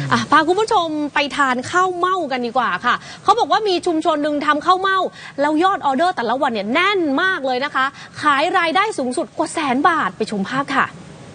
พาคุณผู้ชมไปทานข้าวเม่ากันดีกว่าค่ะเขาบอกว่ามีชุมชนหนึ่งทำข้าวเม่าแล้วยอดออเดอร์แต่ละวันเนี่ยแน่นมากเลยนะคะขายรายได้สูงสุดกว่า100,000 บาทไปชมภาพค่ะ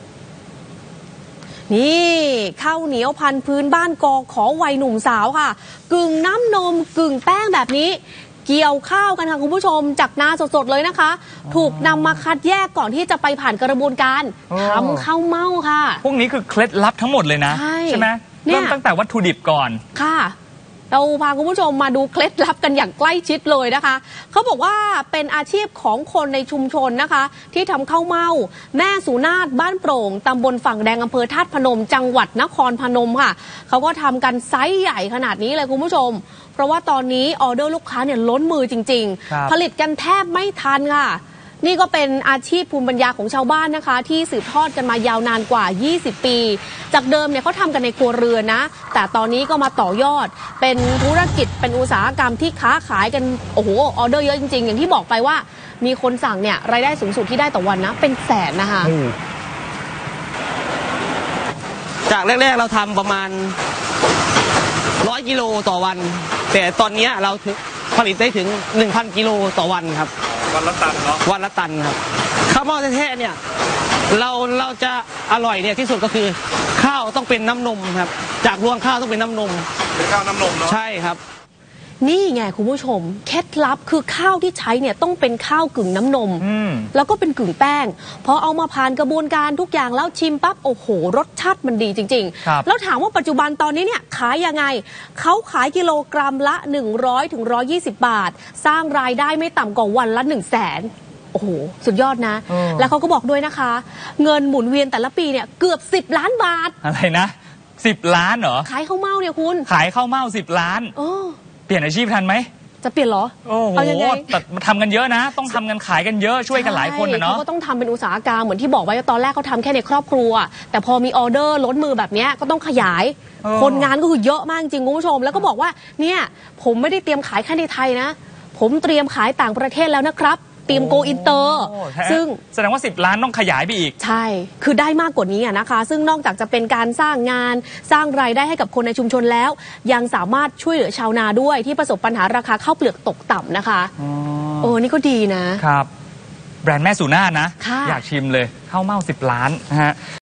นี่ข้าวเหนียวพันพื้นบ้านกอขอวัยหนุ่มสาวค่ะกึ่งน้ำนมกึ่งแป้งแบบนี้เกี่ยวข้าวกันค่ะคุณผู้ชมจากนาสดๆเลยนะคะถูกนำมาคัดแยกก่อนที่จะไปผ่านกระบวนการทำข้าวเม่าค่ะพวกนี้คือเคล็ดลับทั้งหมดเลยนะใช่ไหมเริ่มตั้งแต่วัตถุดิบก่อนค่ะเราพาคุณผู้ชมมาดูเคล็ดลับกันอย่างใกล้ชิดเลยนะคะเขาบอกว่าเป็นอาชีพของคนในชุมชนนะคะที่ทำข้าวเม่าแม่สุนาถบ้านโปร่งตำบลฝั่งแดงอำเภอธาตุพนมจังหวัดนครพนมค่ะเขาก็ทำกันไซส์ใหญ่ขนาดนี้เลยคุณผู้ชมเพราะว่าตอนนี้ออเดอร์ลูกค้าเนี่ยล้นมือจริงๆผลิตกันแทบไม่ทันค่ะนี่ก็เป็นอาชีพภูมิปัญญาของชาวบ้านนะคะที่สืบทอดกันมายาวนานกว่า20 ปีจากเดิมเนี่ยเขาทำกันในครัวเรือนนะแต่ตอนนี้ก็มาต่อยอดเป็นธุรกิจเป็นอุตสาหกรรมที่ค้าขายกันโอ้โหออเดอร์เยอะจริงๆอย่างที่บอกไปว่ามีคนสั่งเนี่ยรายได้สูงสุดที่ได้ต่อวันนะเป็นแสนนะคะจากแรกๆเราทำประมาณ100 กิโลต่อวันแต่ตอนนี้เราผลิตได้ถึง 1,000 กิโลต่อวันครับวันละตันเนาะวันละตันครับข้าวเม่าแท้ๆเนี่ยเราจะอร่อยเนี่ยที่สุดก็คือข้าวต้องเป็นน้ำนมครับจากรวงข้าวต้องเป็นน้ำนมเป็นข้าวน้ำนมเนาะใช่ครับนี่ไงคุณผู้ชมเคล็ดลับคือข้าวที่ใช้เนี่ยต้องเป็นข้าวกึ่งน้ำนมแล้วก็เป็นกึ่งแป้งพอเอามาผ่านกระบวนการทุกอย่างแล้วชิมปั๊บโอ้โหรสชาติมันดีจริงๆแล้วถามว่าปัจจุบันตอนนี้เนี่ยขายยังไงเขาขายกิโลกรัมละ100 ถึง 120 บาทสร้างรายได้ไม่ต่ำกว่าวันละ100,000โอ้โหสุดยอดนะแล้วเขาก็บอกด้วยนะคะเงินหมุนเวียนแต่ละปีเนี่ยเกือบ10 ล้านบาทอะไรนะ10 ล้านเหรอขายข้าวเม่าเนี่ยคุณขายข้าวเม่า10 ล้านเปลี่ยนอาชีพทันไหมจะเปลี่ยนเหรอโอ้โหแต่ทำกันเยอะนะต้องทำกันขายกันเยอะช่วยกันหลายคนนะเนาะเขาก็ต้องทำเป็นอุตสาหกรรมเหมือนที่บอกไว้ตอนแรกเขาทำแค่ในครอบครัวแต่พอมีออเดอร์ล้นมือแบบนี้ก็ต้องขยายคนงานก็คือเยอะมากจริงคุณผู้ชมแล้วก็บอกว่าเนี่ยผมไม่ได้เตรียมขายแค่ในไทยนะผมเตรียมขายต่างประเทศแล้วนะครับเตรียมโกอินเตอร์ซึ่งแสดงว่า10 ล้านต้องขยายไปอีกใช่คือได้มากกว่านี้นะคะซึ่งนอกจากจะเป็นการสร้างงานสร้างรายได้ให้กับคนในชุมชนแล้วยังสามารถช่วยเหลือชาวนาด้วยที่ประสบปัญหาราคาข้าวเปลือกตกต่ำนะคะนี่ก็ดีนะครับแบรนด์แม่สุนาถนะอยากชิมเลยข้าวเม่า10 ล้านนะฮะ